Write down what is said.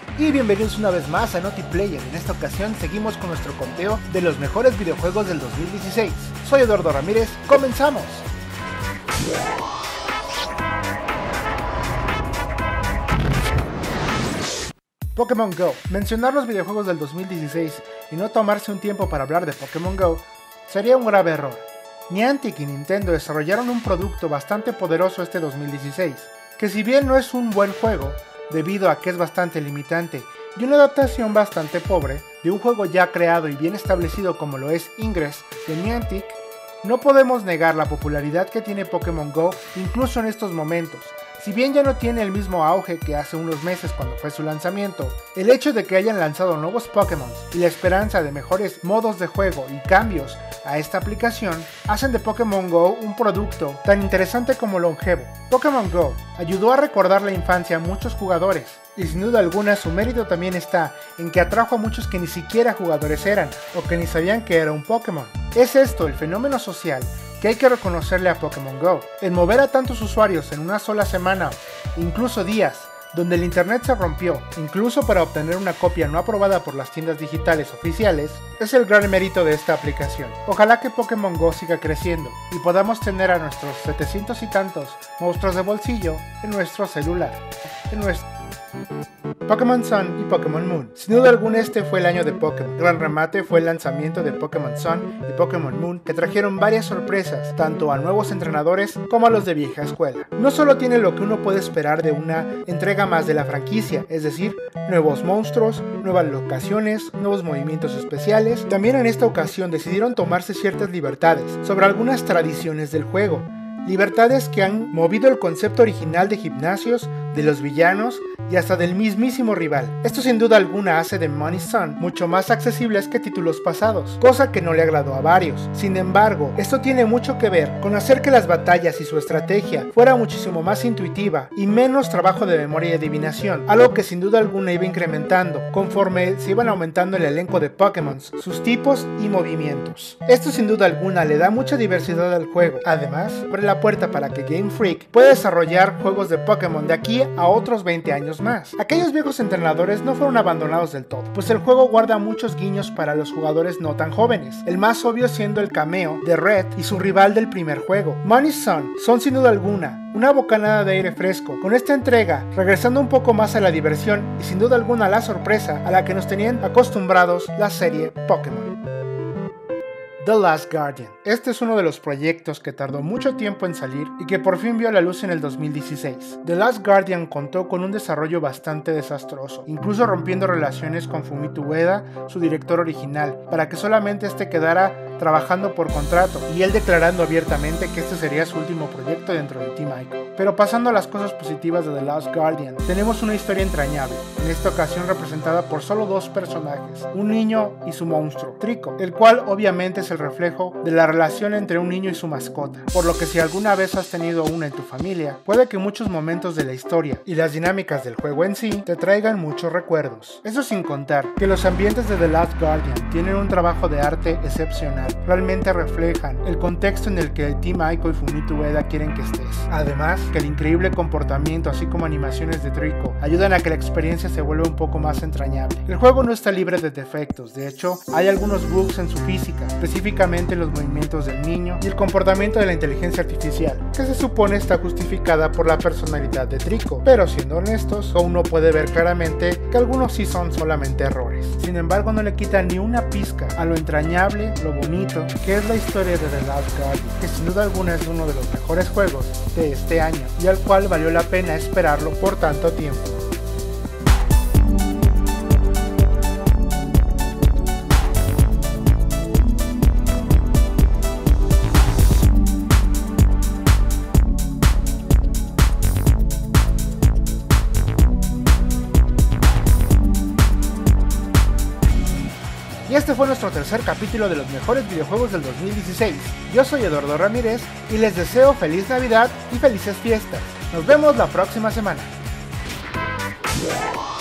Y bienvenidos una vez más a Naughty Player. En esta ocasión seguimos con nuestro conteo de los mejores videojuegos del 2016. Soy Eduardo Ramírez, ¡comenzamos! Pokémon GO. Mencionar los videojuegos del 2016 y no tomarse un tiempo para hablar de Pokémon GO sería un grave error. Niantic y Nintendo desarrollaron un producto bastante poderoso este 2016, que si bien no es un buen juego, debido a que es bastante limitante y una adaptación bastante pobre de un juego ya creado y bien establecido como lo es Ingress de Niantic, no podemos negar la popularidad que tiene Pokémon GO incluso en estos momentos. Si bien ya no tiene el mismo auge que hace unos meses cuando fue su lanzamiento, el hecho de que hayan lanzado nuevos Pokémon y la esperanza de mejores modos de juego y cambios a esta aplicación hacen de Pokémon GO un producto tan interesante como longevo. Pokémon GO ayudó a recordar la infancia a muchos jugadores, y sin duda alguna su mérito también está en que atrajo a muchos que ni siquiera jugadores eran o que ni sabían que era un Pokémon. Es esto el fenómeno social que hay que reconocerle a Pokémon GO, en mover a tantos usuarios en una sola semana, incluso días, donde el internet se rompió, incluso para obtener una copia no aprobada por las tiendas digitales oficiales, es el gran mérito de esta aplicación. Ojalá que Pokémon GO siga creciendo y podamos tener a nuestros 700 y tantos monstruos de bolsillo en nuestro celular, Pokémon Sun y Pokémon Moon. Sin duda alguna este fue el año de Pokémon. Gran remate fue el lanzamiento de Pokémon Sun y Pokémon Moon, que trajeron varias sorpresas, tanto a nuevos entrenadores como a los de vieja escuela. No solo tiene lo que uno puede esperar de una entrega más de la franquicia, es decir, nuevos monstruos, nuevas locaciones, nuevos movimientos especiales, también en esta ocasión decidieron tomarse ciertas libertades sobre algunas tradiciones del juego. Libertades que han movido el concepto original de gimnasios, de los villanos y hasta del mismísimo rival. Esto sin duda alguna hace de Money Sun mucho más accesibles que títulos pasados, cosa que no le agradó a varios. Sin embargo, esto tiene mucho que ver con hacer que las batallas y su estrategia fuera muchísimo más intuitiva y menos trabajo de memoria y adivinación, algo que sin duda alguna iba incrementando conforme se iban aumentando el elenco de Pokémon, sus tipos y movimientos. Esto sin duda alguna le da mucha diversidad al juego. Además, abre la puerta para que Game Freak pueda desarrollar juegos de Pokémon de aquí a otros 20 años más. Aquellos viejos entrenadores no fueron abandonados del todo, pues el juego guarda muchos guiños para los jugadores no tan jóvenes, el más obvio siendo el cameo de Red y su rival del primer juego. Money Sun son sin duda alguna una bocanada de aire fresco, con esta entrega regresando un poco más a la diversión y sin duda alguna la sorpresa a la que nos tenían acostumbrados la serie Pokémon. The Last Guardian. Este es uno de los proyectos que tardó mucho tiempo en salir y que por fin vio la luz en el 2016. The Last Guardian contó con un desarrollo bastante desastroso, incluso rompiendo relaciones con Fumito Ueda, su director original, para que solamente este quedara trabajando por contrato y él declarando abiertamente que este sería su último proyecto dentro de Team Ico. Pero pasando a las cosas positivas de The Last Guardian, tenemos una historia entrañable, en esta ocasión representada por solo dos personajes, un niño y su monstruo, Trico, el cual obviamente es el reflejo de la relación entre un niño y su mascota, por lo que si alguna vez has tenido una en tu familia, puede que muchos momentos de la historia y las dinámicas del juego en sí te traigan muchos recuerdos. Eso sin contar que los ambientes de The Last Guardian tienen un trabajo de arte excepcional, realmente reflejan el contexto en el que el Team Ico y Fumito Ueda quieren que estés. Además, que el increíble comportamiento así como animaciones de Trico ayudan a que la experiencia se vuelva un poco más entrañable. El juego no está libre de defectos, de hecho, hay algunos bugs en su física, específicamente los movimientos del niño y el comportamiento de la inteligencia artificial, que se supone está justificada por la personalidad de Trico, pero siendo honestos, uno puede ver claramente que algunos sí son solamente errores. Sin embargo, no le quita ni una pizca a lo entrañable, lo bonito, que es la historia de The Last Guardian, que sin duda alguna es uno de los mejores juegos de este año y al cual valió la pena esperarlo por tanto tiempo. Y este fue nuestro tercer capítulo de los mejores videojuegos del 2016. Yo soy Eduardo Ramírez y les deseo feliz Navidad y felices fiestas. Nos vemos la próxima semana.